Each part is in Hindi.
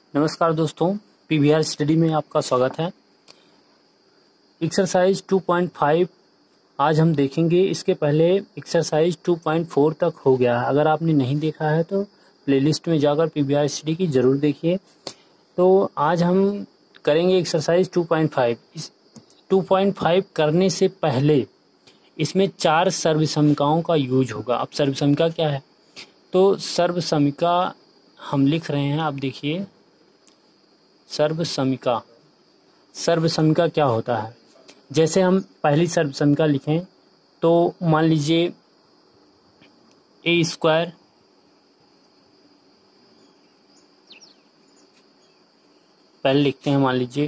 नमस्कार दोस्तों, पीवीआर स्टडी में आपका स्वागत है। एक्सरसाइज 2.5 आज हम देखेंगे। इसके पहले एक्सरसाइज 2.4 तक हो गया है। अगर आपने नहीं देखा है तो प्लेलिस्ट में जाकर पीवीआर स्टडी की ज़रूर देखिए। तो आज हम करेंगे एक्सरसाइज 2.5। इस 2.5 करने से पहले इसमें 4 सर्वसमीकाओं का यूज होगा। अब सर्वसमीका क्या है? तो सर्वसमीका हम लिख रहे हैं, आप देखिए। सर्वसमीका क्या होता है? जैसे हम पहली सर्वसमीका लिखें तो मान लीजिए ए स्क्वायर पहले लिखते हैं। मान लीजिए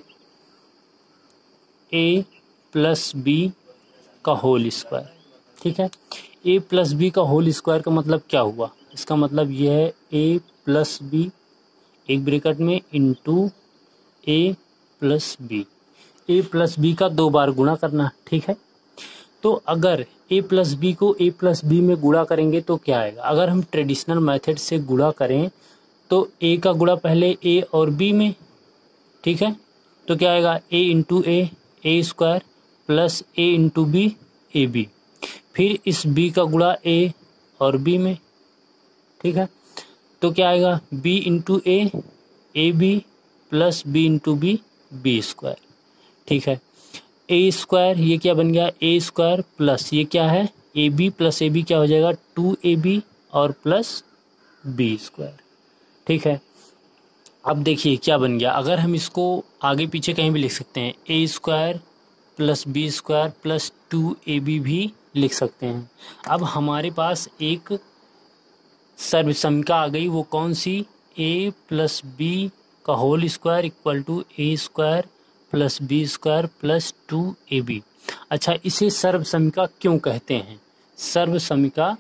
ए प्लस बी का होल स्क्वायर। ठीक है, ए प्लस बी का होल स्क्वायर का मतलब क्या हुआ? इसका मतलब यह है ए प्लस बी एक ब्रैकेट में into A plus B. A plus B का 2 बार गुणा करना। ठीक है, तो अगर ए प्लस बी को ए प्लस बी में गुणा करेंगे तो क्या आएगा? अगर हम ट्रेडिशनल मेथड से गुणा करें तो ए का गुणा पहले ए और बी में। ठीक है, तो क्या आएगा? A into A square plus A into B A B. फिर इस बी का गुणा ए और बी में। ठीक है, तो क्या आएगा? B into A B plus B into B square. ठीक है, ए स्क्वायर ये क्या बन गया? ए स्क्वायर प्लस ये क्या है? A B plus A B क्या हो जाएगा? 2ab और प्लस बी स्क्वायर। ठीक है, अब देखिए क्या बन गया। अगर हम इसको आगे पीछे कहीं भी लिख सकते हैं। A square plus B square plus 2ab भी लिख सकते हैं। अब हमारे पास एक सर्वसमीका आ गई। वो कौन सी? ए प्लस बी का whole square equal to A square plus B square plus 2ab। अच्छा, इसे सर्वसमीका क्यों कहते हैं? सर्वसमीका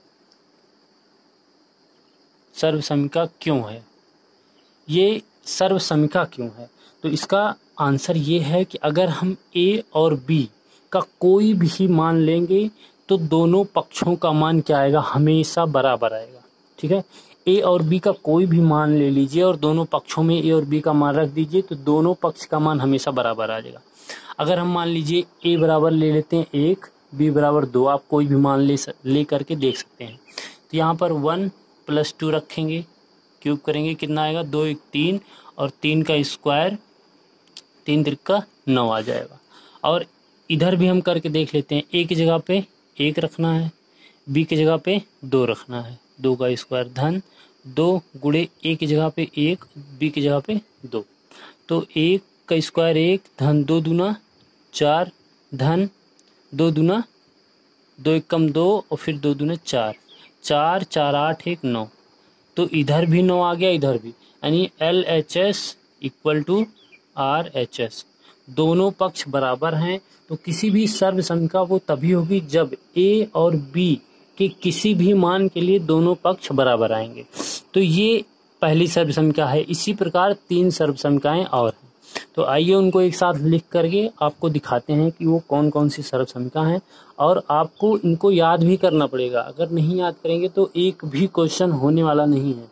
क्यों है? ये सर्वसमीका क्यों है? तो इसका आंसर ये है कि अगर हम ए और बी का कोई भी मान लेंगे तो दोनों पक्षों का मान क्या आएगा? हमेशा बराबर आएगा। ठीक है, ए और बी का कोई भी मान ले लीजिए और दोनों पक्षों में ए और बी का मान रख दीजिए तो दोनों पक्ष का मान हमेशा बराबर आ जाएगा। अगर हम मान लीजिए ए बराबर ले लेते हैं 1, बी बराबर 2, आप कोई भी मान ले करके देख सकते हैं। तो यहाँ पर 1 + 2 रखेंगे, क्यूब करेंगे, कितना आएगा? 2 1 3 और 3 का स्क्वायर 3 त्रिका 9 आ जाएगा। और इधर भी हम करके देख लेते हैं। ए की जगह पे 1 रखना है, बी की जगह पे 2 रखना है। 2 का स्क्वायर धन 2 गुणे ए की जगह पे 1, बी की जगह पे 2। तो 1 का स्क्वायर 1 धन 2 दूना 4 धन 2 दूना 2 1 कम 2 और फिर 2 दूना 4 4 4 8 1 9। तो इधर भी 9 आ गया, इधर भी, यानी LHS इक्वल टू RHS। दोनों पक्ष बराबर हैं। तो किसी भी सर्वसमीका वो तभी होगी जब ए और बी के किसी भी मान के लिए दोनों पक्ष बराबर आएंगे। तो ये पहली सर्वसमीका है। इसी प्रकार 3 सर्वसमीकाएं और हैं। तो आइए उनको एक साथ लिख करके आपको दिखाते हैं कि वो कौन कौन सी सर्वसमीका हैं। और आपको इनको याद भी करना पड़ेगा। अगर नहीं याद करेंगे तो एक भी क्वेश्चन होने वाला नहीं है।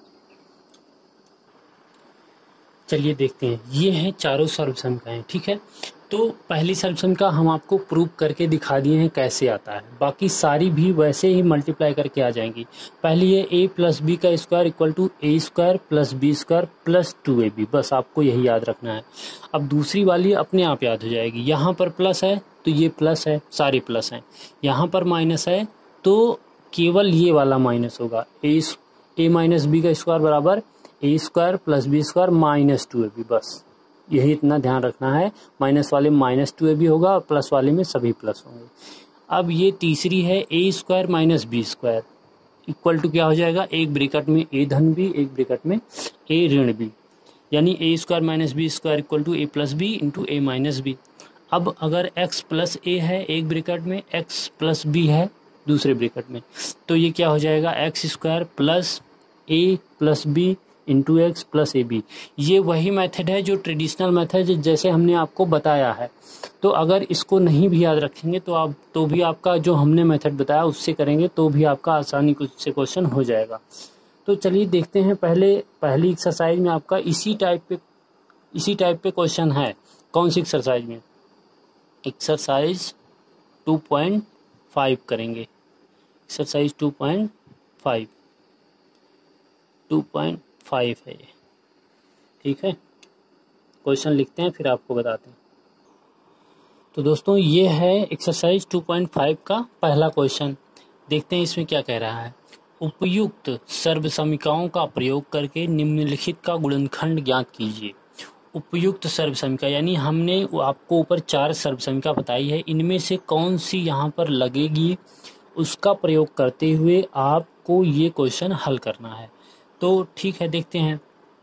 चलिए देखते हैं। ये हैं चारों सर्वसमीकाएं। ठीक है, तो पहली सर्वसमीका हम आपको प्रूव करके दिखा दिए हैं कैसे आता है। बाकी सारी भी वैसे ही मल्टीप्लाई करके आ जाएंगी। पहली है ए प्लस बी का square equal to A square plus B square plus 2ab। बस आपको यही याद रखना है। अब दूसरी वाली अपने आप याद हो जाएगी। यहाँ पर प्लस है तो ये प्लस है, सारे प्लस हैं। यहाँ पर माइनस है तो केवल ये वाला माइनस होगा। ए माइनस बी का स्क्वायर बराबर A square plus B square minus 2ab। बस यही इतना ध्यान रखना है। माइनस वाले माइनस 2ab होगा और प्लस वाले में सभी प्लस होंगे। अब ये तीसरी है A square minus B square equal to क्या हो जाएगा? एक ब्रैकेट में ए धन बी, एक ब्रैकेट में ए ऋण बी, यानी A square minus B square equal to A plus B into A minus B. अब अगर x प्लस ए है एक ब्रैकेट में, x प्लस बी है दूसरे ब्रैकेट में, तो ये क्या हो जाएगा? X square plus A plus B into X plus A B. ये वही मेथड है जो ट्रेडिशनल मेथड जैसे हमने आपको बताया है। तो अगर इसको नहीं भी याद रखेंगे तो भी आपका जो हमने मेथड बताया उससे करेंगे तो भी आपका आसानी से क्वेश्चन हो जाएगा। तो चलिए देखते हैं, पहली एक्सरसाइज में आपका इसी टाइप पे क्वेश्चन है। कौन सी एक्सरसाइज में? एक्सरसाइज 2.5 करेंगे। एक्सरसाइज 2.5 है ये, ठीक है। क्वेश्चन लिखते हैं फिर आपको बताते हैं। तो दोस्तों ये है एक्सरसाइज 2.5 का पहला क्वेश्चन। देखते हैं इसमें क्या कह रहा है। उपयुक्त सर्वसमीकाओं का प्रयोग करके निम्नलिखित का गुणनखंड ज्ञात कीजिए। उपयुक्त सर्वसमीका यानी हमने आपको ऊपर 4 सर्वसमीका बताई है, इनमें से कौन सी यहाँ पर लगेगी उसका प्रयोग करते हुए आपको ये क्वेश्चन हल करना है। तो ठीक है, देखते हैं।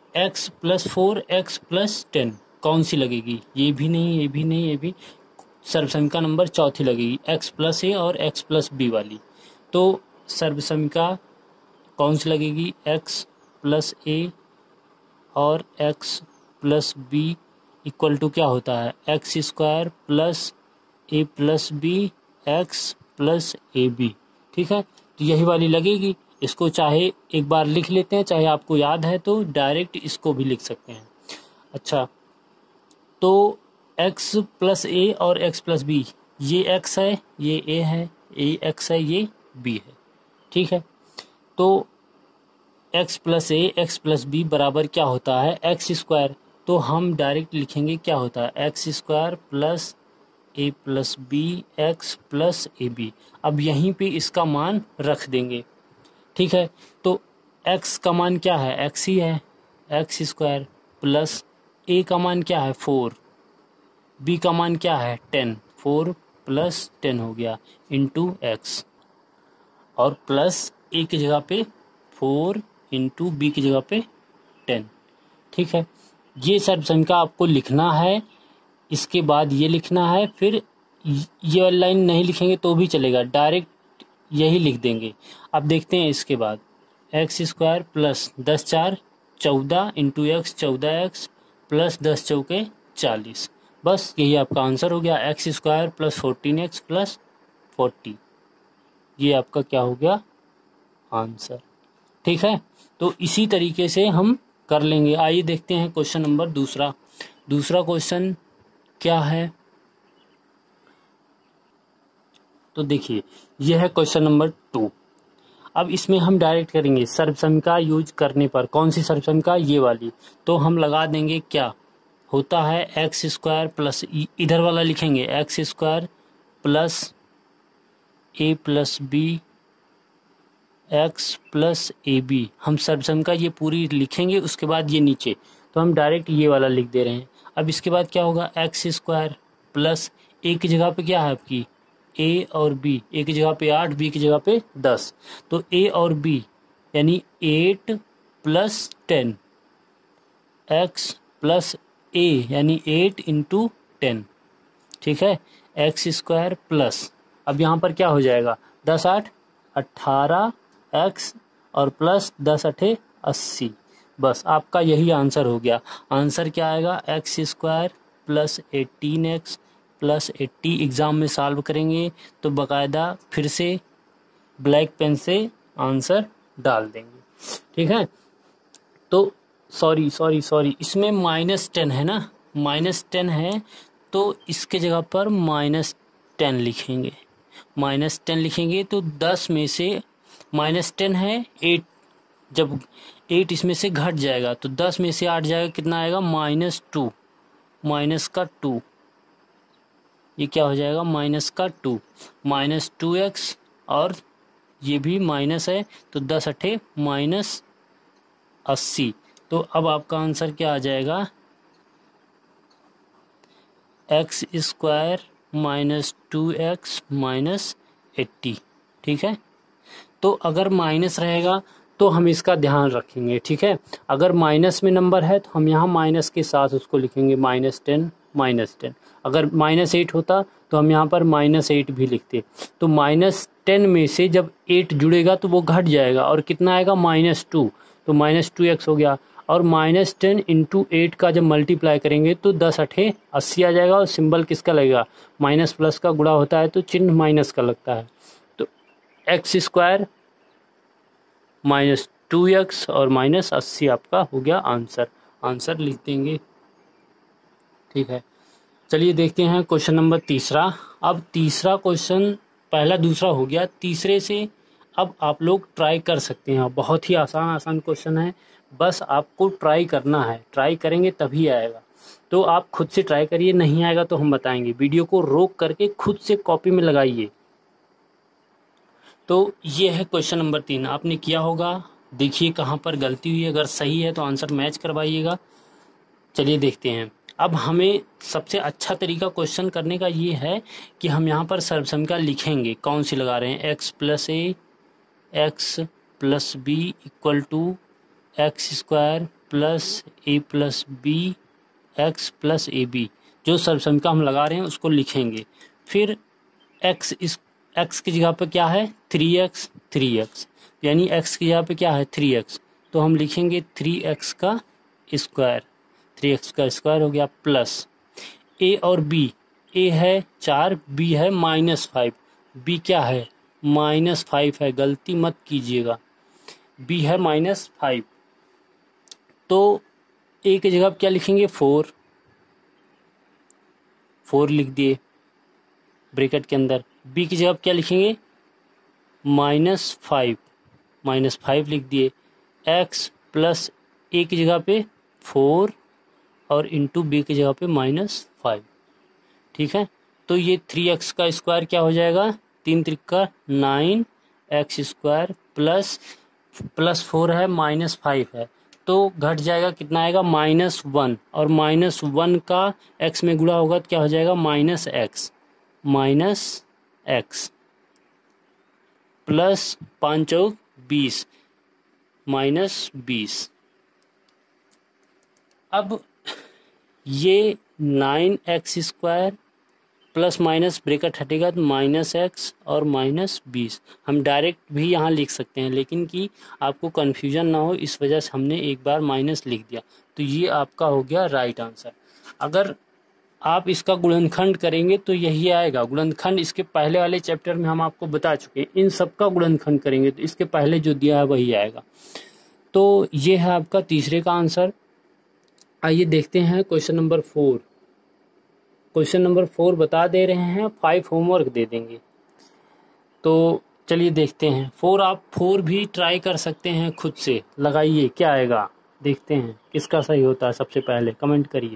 x+4 x+10 कौन सी लगेगी? ये भी नहीं, ये भी नहीं, ये भी। सर्वसमीका नंबर चौथी लगेगी x+a और x+b वाली। तो सर्वसमीका कौन सी लगेगी? x+a और x+b इक्वल टू क्या होता है? x² + a+b x+ab, ठीक है। तो यही वाली लगेगी। इसको चाहे एक बार लिख लेते हैं, चाहे आपको याद है तो डायरेक्ट इसको भी लिख सकते हैं। अच्छा, तो x+a और x+b, ये x है, ये a है, ये x है, ये b है, ठीक है। तो x+a x+b बराबर क्या होता है? x²। तो हम डायरेक्ट लिखेंगे क्या होता है? x² + a+b x+ab। अब यहीं पे इसका मान रख देंगे, ठीक है। तो x का मान क्या है? x ही है, x² प्लस a का मान क्या है? 4, b का मान क्या है? 10, 4 + 10 हो गया इंटू x, और प्लस a की जगह पे 4 इंटू b की जगह पे 10, ठीक है। ये सर्वसमीका आपको लिखना है। इसके बाद ये लिखना है, फिर ये वाली लाइन नहीं लिखेंगे तो भी चलेगा, डायरेक्ट यही लिख देंगे। अब देखते हैं इसके बाद। x² + 10 4 14 into x 14x plus 10 चौके 40। बस यही आपका आंसर हो गया। x² + 14x + 40, ये आपका क्या हो गया? आंसर, ठीक है। तो इसी तरीके से हम कर लेंगे। आइए देखते हैं क्वेश्चन नंबर दूसरा क्वेश्चन क्या है। तो देखिए, यह है क्वेश्चन नंबर 2। अब इसमें हम डायरेक्ट करेंगे सर्वसमीका यूज करने पर। कौन सी सर्वसमीका? ये वाली। तो हम लगा देंगे, क्या होता है? x² प्लस, इधर वाला लिखेंगे x² प्लस a+b x+ab। हम सर्वसमीका ये पूरी लिखेंगे, उसके बाद ये नीचे, तो हम डायरेक्ट ये वाला लिख दे रहे हैं। अब इसके बाद क्या होगा? x² प्लस a की जगह पे क्या है आपकी? a और b, a की जगह पे 8, b की जगह पे 10। तो a और b यानी 8 + 10 x+a यानी 8 इंटू 10, ठीक है। x² प्लस, अब यहाँ पर क्या हो जाएगा? 10 8 18 x और प्लस 10 8 80। बस आपका यही आंसर हो गया। आंसर क्या आएगा? x² + 18x + 80। एग्ज़ाम में सॉल्व करेंगे तो बाकायदा फिर से ब्लैक पेन से आंसर डाल देंगे, ठीक है। तो सॉरी इसमें -10 है ना, -10 है, तो इसके जगह पर -10 लिखेंगे। -10 लिखेंगे तो 10 में से -10 है 8, जब 8 इसमें से घट जाएगा तो 10 में से 8 जाएगा, कितना आएगा? -2, माइनस का 2, ये क्या हो जाएगा? -2, -2x, और ये भी माइनस है, तो 10 8 -80। तो अब आपका आंसर क्या आ जाएगा? x² - 2x - 80, ठीक है। तो अगर माइनस रहेगा तो हम इसका ध्यान रखेंगे, ठीक है। अगर माइनस में नंबर है तो हम यहाँ माइनस के साथ उसको लिखेंगे -10। अगर -8 होता तो हम यहाँ पर -8 भी लिखते। तो -10 में से जब 8 जुड़ेगा तो वो घट जाएगा, और कितना आएगा? -2, तो -2x हो गया। और -10 इंटू 8 का जब मल्टीप्लाई करेंगे तो 10 8 80 आ जाएगा, और सिंबल किसका लगेगा? माइनस प्लस का गुणा होता है तो चिन्ह माइनस का लगता है। तो x² 2x और माइनस 80 आपका हो गया आंसर। आंसर लिख देंगे। ठीक है, चलिए देखते हैं क्वेश्चन नंबर तीसरा। अब तीसरा क्वेश्चन, पहला दूसरा हो गया, तीसरे से अब आप लोग ट्राई कर सकते हैं। बहुत ही आसान क्वेश्चन है, बस आपको ट्राई करना है, ट्राई करेंगे तभी आएगा। तो आप खुद से ट्राई करिए, नहीं आएगा तो हम बताएंगे। वीडियो को रोक करके खुद से कॉपी में लगाइए। तो ये है क्वेश्चन नंबर 3, आपने किया होगा, देखिए कहाँ पर गलती हुई है, अगर सही है तो आंसर मैच करवाइएगा। चलिए देखते हैं। अब हमें सबसे अच्छा तरीका क्वेश्चन करने का ये है कि हम यहाँ पर सर्वसमीकरण लिखेंगे। कौन सी लगा रहे हैं? x plus A X plus B equal to X square plus A plus B X plus A B. जो सर्वसमीकरण हम लगा रहे हैं उसको लिखेंगे। फिर x की जगह पर क्या है? 3x, यानी x की जगह पे क्या है? 3x, तो हम लिखेंगे 3x का स्क्वायर, 3x का स्क्वायर हो गया, प्लस a और b, a है 4, b है -5, b क्या है? -5 है, गलती मत कीजिएगा, b है -5। तो a की जगह क्या लिखेंगे? 4 लिख दिए ब्रैकेट के अंदर। b की जगह क्या लिखेंगे? -5 लिख दिए। x प्लस a की जगह पे 4 और इंटू b की जगह पे -5। ठीक है, तो ये 3x का स्क्वायर क्या हो जाएगा? 3 त्रिका 9 एक्स स्क्वायर प्लस 4 है, -5 है, तो घट जाएगा, कितना आएगा? -1, और -1 का x में गुणा होगा तो क्या हो जाएगा? -x प्लस 5 चौक 20 -20। अब ये 9x square plus minus bracket हटेगा तो -x और -20। हम डायरेक्ट भी यहाँ लिख सकते हैं, लेकिन कि आपको कन्फ्यूजन ना हो इस वजह से हमने एक बार माइनस लिख दिया। तो ये आपका हो गया राइट आंसर। अगर आप इसका गुणनखंड करेंगे तो यही आएगा। गुणनखंड इसके पहले वाले चैप्टर में हम आपको बता चुके हैं, इन सब का गुणनखंड करेंगे तो इसके पहले जो दिया है वही आएगा। तो ये है आपका तीसरे का आंसर। आइए देखते हैं क्वेश्चन नंबर 4। क्वेश्चन नंबर 4 बता दे रहे हैं, 5 होमवर्क दे देंगे। तो चलिए देखते हैं। 4 आप 4 भी ट्राई कर सकते हैं, खुद से लगाइए क्या आएगा, देखते हैं किसका सही होता है। सबसे पहले कमेंट करिए।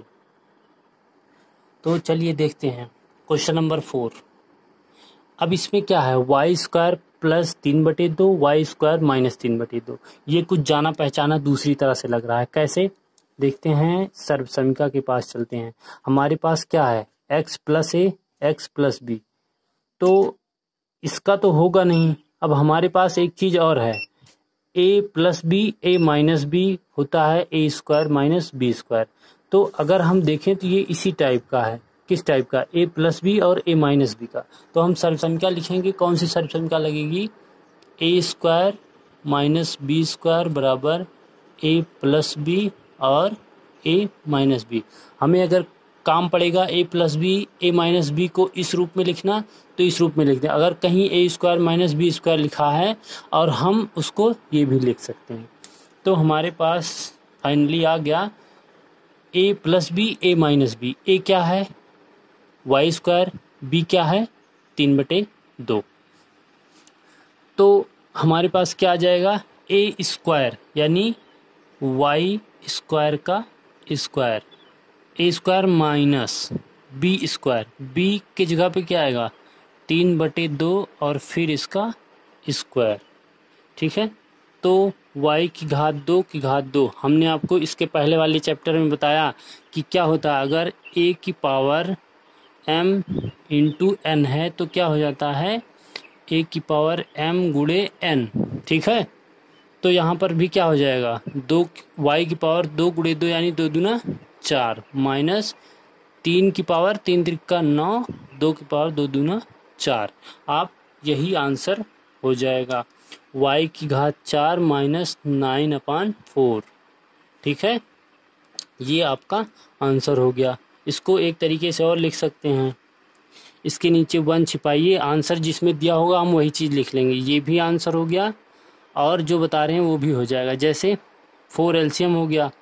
तो चलिए देखते हैं क्वेश्चन नंबर 4। अब इसमें क्या है? Y square plus 3/2 Y square -3/2। ये कुछ जाना पहचाना दूसरी तरह से लग रहा है। कैसे? देखते हैं, सर्वसमीकरण के पास चलते हैं। हमारे पास क्या है? x plus A X plus B, तो इसका तो होगा नहीं। अब हमारे पास एक चीज और है, a plus B a minus B होता है a square minus B square. तो अगर हम देखें तो ये इसी टाइप का है। किस टाइप का? a प्लस बी और a माइनस बी का। तो हम सर्वसमीकरण लिखेंगे। कौन सी सर्वसमीकरण लगेगी? a square minus B square बराबर a प्लस बी और a माइनस बी। हमें अगर काम पड़ेगा a plus B a minus B को इस रूप में लिखना तो इस रूप में लिख दें। अगर कहीं a square minus B square लिखा है और हम उसको ये भी लिख सकते हैं। तो हमारे पास फाइनली आ गया a plus B a minus B. a क्या है? वाई स्क्वायर, b क्या है? 3/2। तो हमारे पास क्या आ जाएगा? a स्क्वायर यानी वाई स्क्वायर का square, a square minus B square, b की जगह पे क्या आएगा? 3/2 और फिर इसका स्क्वायर। ठीक है, तो y की घात 2 की घात 2। हमने आपको इसके पहले वाले चैप्टर में बताया कि क्या होता है, अगर a की पावर m इंटू n है तो क्या हो जाता है? a की पावर m गुणे n। ठीक है, तो यहाँ पर भी क्या हो जाएगा? 2 y की पावर 2 गुणे 2 यानी 2 दूना 4 माइनस 3 की पावर 3 त्रिका 9, 2 की पावर 2 दूना 4। आप यही आंसर हो जाएगा, y की घात 4 माइनस 9/4। ठीक है, ये आपका आंसर हो गया। इसको एक तरीके से और लिख सकते हैं, इसके नीचे 1 छिपाइए, आंसर जिसमें दिया होगा हम वही चीज़ लिख लेंगे। ये भी आंसर हो गया और जो बता रहे हैं वो भी हो जाएगा। जैसे 4 एलसीएम हो गया,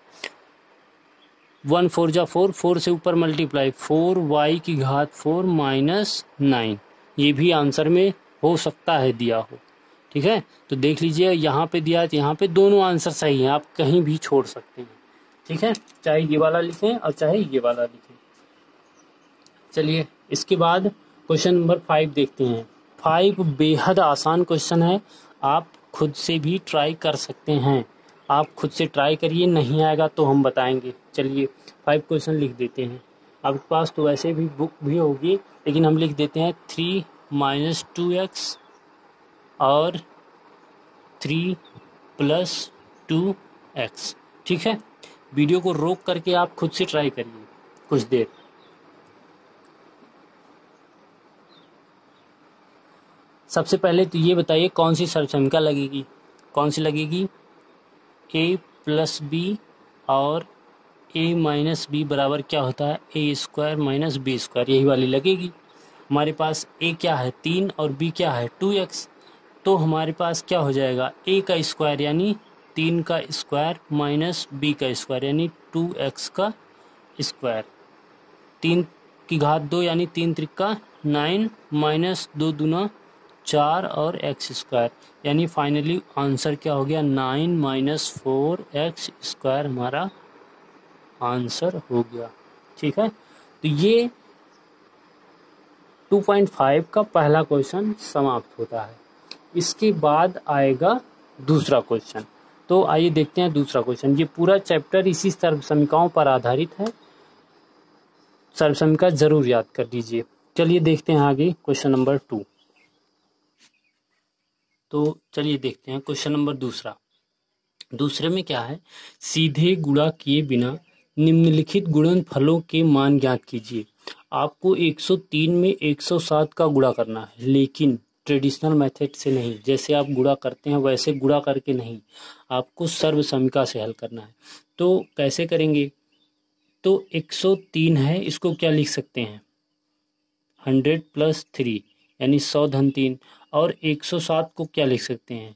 1 4 जा 4, 4 से ऊपर मल्टीप्लाई, 4y की घात 4 माइनस 9, ये भी आंसर में हो सकता है दिया हो। ठीक है, तो देख लीजिए यहाँ पे दिया है तो यहाँ पे दोनों आंसर सही हैं, आप कहीं भी छोड़ सकते हैं। ठीक है, चाहे ये वाला लिखें और चाहे ये वाला लिखें। चलिए इसके बाद क्वेश्चन नंबर 5 देखते हैं। 5 बेहद आसान क्वेश्चन है, आप खुद से भी ट्राई कर सकते हैं। आप खुद से ट्राई करिए, नहीं आएगा तो हम बताएंगे। चलिए 5 क्वेश्चन लिख देते हैं। आपके पास तो वैसे भी बुक भी होगी, लेकिन हम लिख देते हैं 3 माइनस 2x और 3 प्लस 2x। ठीक है, वीडियो को रोक करके आप खुद से ट्राई करिए कुछ देर। सबसे पहले तो ये बताइए कौन सी सर्वसमिका लगेगी, कौन सी लगेगी? a प्लस बी और a माइनस बी बराबर क्या होता है? A square minus B square, यही वाली लगेगी। हमारे पास a क्या है 3 और b क्या है 2x, तो हमारे पास क्या हो जाएगा? a का स्क्वायर यानी 3 का स्क्वायर माइनस b का स्क्वायर यानी 2x का स्क्वायर, 3 की घात 2 यानी 3 त्रिका 9 माइनस 2 दूना 4 और x स्क्वायर, यानी फाइनली आंसर क्या हो गया? 9 माइनस 4x स्क्वायर हमारा आंसर हो गया। ठीक है, तो ये 2.5 का पहला क्वेश्चन समाप्त होता है। इसके बाद आएगा दूसरा क्वेश्चन। तो आइए देखते हैं दूसरा क्वेश्चन। ये पूरा चैप्टर इसी सर्वसमिकाओं पर आधारित है, सर्वसमिका जरूर याद कर लीजिए। चलिए देखते हैं आगे क्वेश्चन नंबर 2। तो चलिए देखते हैं क्वेश्चन नंबर दूसरा। दूसरे में क्या है? सीधे गुणा किए बिना निम्नलिखित गुणनफलों के मान ज्ञात कीजिए। आपको 103 में 107 का गुणा करना है, लेकिन ट्रेडिशनल मेथड से नहीं, जैसे आप गुणा करते हैं वैसे गुणा करके नहीं, आपको सर्वसमिका से हल करना है। तो कैसे करेंगे? तो 103 है, इसको क्या लिख सकते हैं? 100 प्लस 3 यानी 100 धन 3, और 107 को क्या लिख सकते हैं?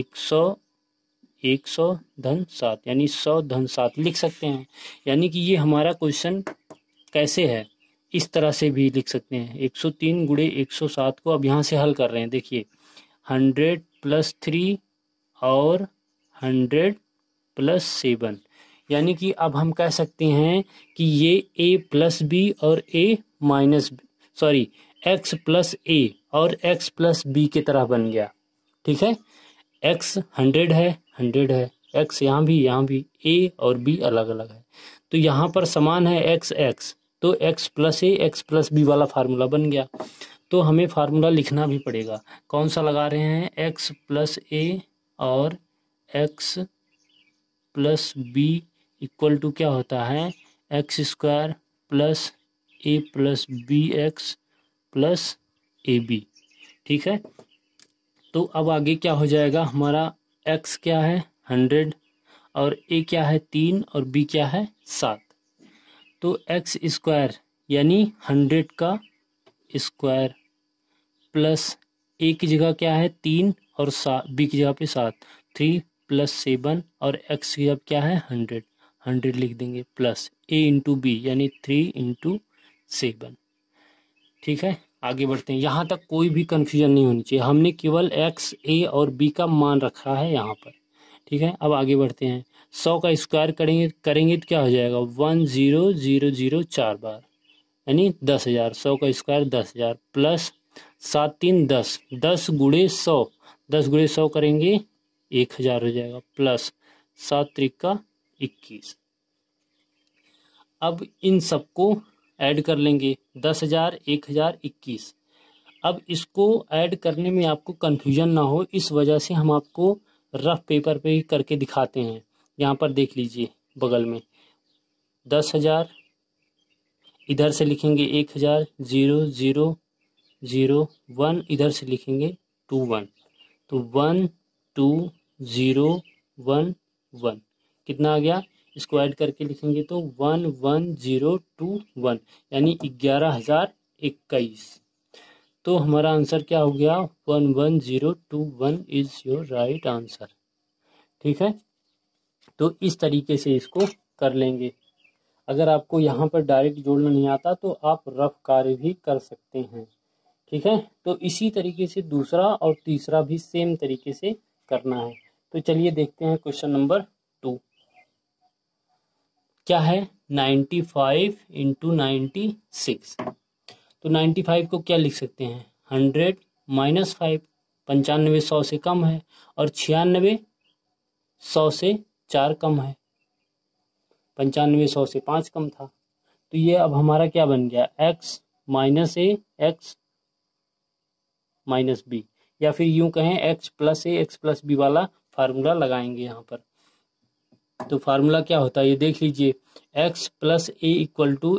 100 धन 7 यानी 100 धन 7 लिख सकते हैं। यानी कि ये हमारा क्वेश्चन कैसे है, इस तरह से भी लिख सकते हैं। 103 गुणे 107 को अब यहाँ से हल कर रहे हैं। देखिए 100 प्लस 3 और 100 प्लस 7, यानी कि अब हम कह सकते हैं कि ये a प्लस बी और a minus sorry x plus a और x प्लस बी की तरह बन गया। ठीक है, x 100 है, 100 है, x यहाँ भी a और b अलग अलग है, तो यहाँ पर समान है x x, तो x plus a x plus B वाला फार्मूला बन गया। तो हमें फार्मूला लिखना भी पड़ेगा। कौन सा लगा रहे हैं? x प्लस a और x plus B equal to क्या होता है? X square plus A plus B X plus A B. ठीक है, तो अब आगे क्या हो जाएगा? हमारा x क्या है 100 और a क्या है 3 और b क्या है 7, तो x स्क्वायर यानी 100 का स्क्वायर प्लस a की जगह क्या है 3 और b की जगह पे 7, 3 प्लस 7 और x की जगह क्या है 100, 100 लिख देंगे प्लस a इंटू बी यानी 3 इंटू 7। ठीक है, आगे बढ़ते हैं। यहाँ तक कोई भी कन्फ्यूजन नहीं होनी चाहिए, हमने केवल x a और b का मान रखा है यहाँ पर। ठीक है, अब आगे बढ़ते हैं। 100 का स्क्वायर करेंगे तो क्या हो जाएगा? 10,000 4 बार यानी 10,000, 100 का स्क्वायर 10,000 प्लस 7 3 10, 10 गुणे 100, 10 गुणे 100 करेंगे 1,000 हो जाएगा प्लस 7 त्रिका 21। अब इन सबको ऐड कर लेंगे, 10,000 1,000 21। अब इसको ऐड करने में आपको कन्फ्यूजन ना हो, इस वजह से हम आपको रफ पेपर पे ही करके दिखाते हैं। यहाँ पर देख लीजिए बगल में 10,000, इधर से लिखेंगे 1,000, 0 0 0 1, इधर से लिखेंगे 2 1, तो 1 2 0 1 1 कितना आ गया? इसको ऐड करके लिखेंगे तो 11,021 यानी 11,021। तो हमारा आंसर क्या हो गया, 11021 इज योर राइट आंसर। ठीक है, तो इस तरीके से इसको कर लेंगे। अगर आपको यहाँ पर डायरेक्ट जोड़ना नहीं आता तो आप रफ कार्य भी कर सकते हैं। ठीक है, तो इसी तरीके से दूसरा और तीसरा भी सेम तरीके से करना है। तो चलिए देखते हैं क्वेश्चन नंबर 2 क्या है। 95 इंटू 96। तो 95 को क्या लिख सकते हैं, 100 माइनस 5। 95 100 से कम है और 96 100 से 4 कम है। 95 100 से 5 कम था। तो ये अब हमारा क्या बन गया, x minus A X minus B, या फिर यूं कहें x plus A X plus B वाला फार्मूला लगाएंगे यहाँ पर। तो फार्मूला क्या होता है ये देख लीजिए, x plus A equal to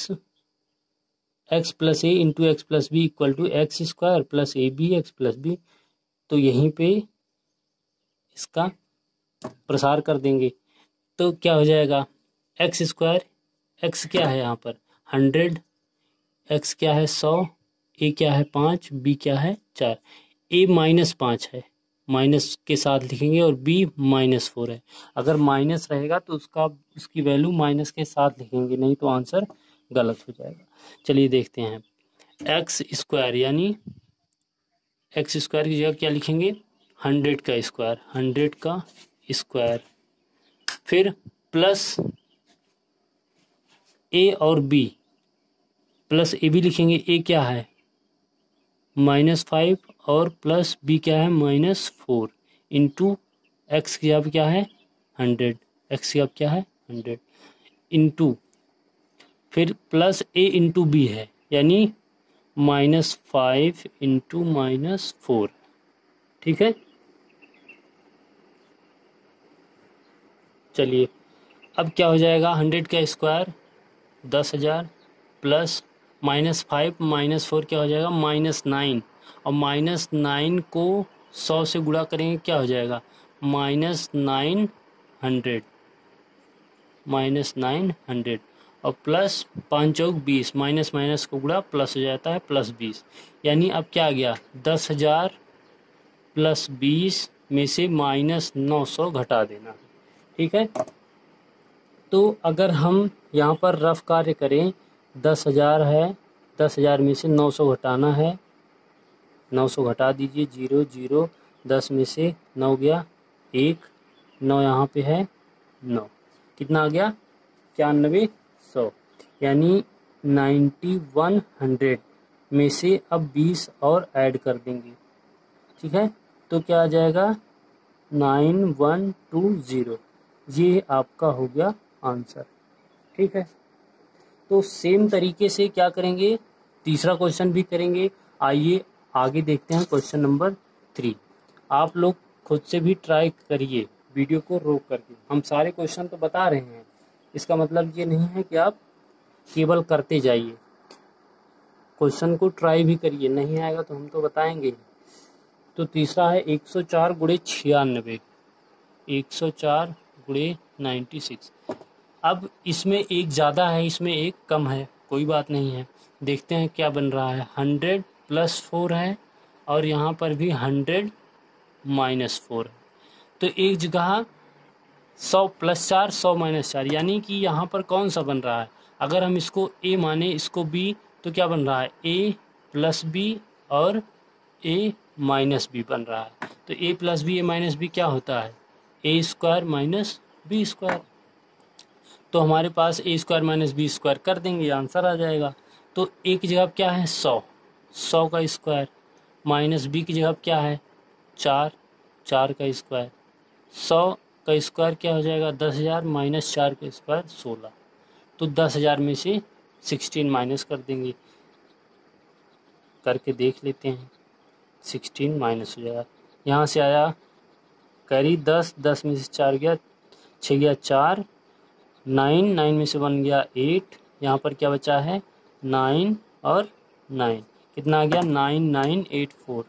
X plus A into X plus B equal to X square plus A B X plus B. तो यहीं पे इसका प्रसार कर देंगे तो क्या हो जाएगा, एक्स स्क्वायर, एक्स क्या है यहाँ पर 100, एक्स क्या है 100, ए क्या है 5, बी क्या है 4। ए माइनस 5 है, माइनस के साथ लिखेंगे, और बी माइनस 4 है। अगर माइनस रहेगा तो उसकी वैल्यू माइनस के साथ लिखेंगे, नहीं तो आंसर गलत हो जाएगा। चलिए देखते हैं, एक्स स्क्वायर यानी एक्स स्क्वायर की जगह क्या लिखेंगे, 100 का स्क्वायर, 100 का स्क्वायर, फिर प्लस ए और बी, प्लस ए भी लिखेंगे, ए क्या है -5 और प्लस बी क्या है -4 इंटू एक्स की जगह क्या है 100, एक्स की जगह क्या है 100 इंटू फिर प्लस ए इंटू बी है यानी -5 इंटू -4। ठीक है, चलिए अब क्या हो जाएगा, 100 का स्क्वायर 10,000 प्लस -5 -4 क्या हो जाएगा -9, और -9 को 100 से गुणा करेंगे क्या हो जाएगा -900 और प्लस 5 चौक 20, माइनस माइनस को गुणा प्लस हो जाता है +20, यानी अब क्या आ गया 10,000 प्लस 20 में से -900 घटा देना। ठीक है, तो अगर हम यहाँ पर रफ कार्य करें, 10,000 है, 10,000 में से 900 घटाना है, 900 घटा दीजिए, 0 0, 10 में से 9 गया 1, 9 यहाँ पे है 9, कितना आ गया 9100, यानी 9100 में से अब 20 और ऐड कर देंगे। ठीक है, तो क्या आ जाएगा 9120, ये आपका हो गया आंसर। ठीक है, तो सेम तरीके से क्या करेंगे, तीसरा क्वेश्चन भी करेंगे। आइए आगे देखते हैं क्वेश्चन नंबर 3। आप लोग खुद से भी ट्राई करिए वीडियो को रोक करके। हम सारे क्वेश्चन तो बता रहे हैं, इसका मतलब ये नहीं है कि आप केवल करते जाइए, क्वेश्चन को ट्राई भी करिए, नहीं आएगा तो हम तो बताएंगे। तो तीसरा है 104 गुणे 96, 104 गुणे 96। अब इसमें एक ज़्यादा है, इसमें एक कम है, कोई बात नहीं है, देखते हैं क्या बन रहा है। 100 + 4 है और यहाँ पर भी 100 - 4 है, तो एक जगह 100 + 4 100 - 4, यानी कि यहाँ पर कौन सा बन रहा है, अगर हम इसको a माने इसको b, तो क्या बन रहा है a + b और a - b बन रहा है। तो a + b a - b क्या होता है a² - b²। तो हमारे पास a² - b² कर देंगे, आंसर आ जाएगा। तो a की जगह क्या है 100, 100 का स्क्वायर, माइनस b की जगह क्या है 4, 4 का स्क्वायर, 100 का स्क्वायर क्या हो जाएगा 10,000 - 4 का स्क्वायर 16। तो 10,000 में से 16 माइनस कर देंगे, करके देख लेते हैं, 16 माइनस हो जाएगा, यहाँ से आया कैरी 10, 10 में से 4 गया, 6 गया 4, 9, 9 में से 1 गया 8, यहाँ पर क्या बचा है 9 और 9, कितना आ गया 9984,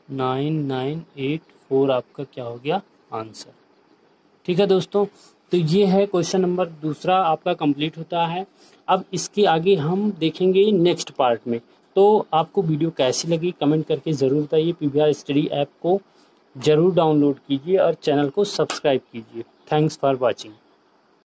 9984 आपका क्या हो गया आंसर। ठीक है दोस्तों, तो ये है क्वेश्चन नंबर दूसरा आपका कंप्लीट होता है। अब इसके आगे हम देखेंगे नेक्स्ट पार्ट में तो आपको वीडियो कैसी लगी कमेंट करके ज़रूर बताइए। PVR स्टडी ऐप को ज़रूर डाउनलोड कीजिए और चैनल को सब्सक्राइब कीजिए। Thanks for watching.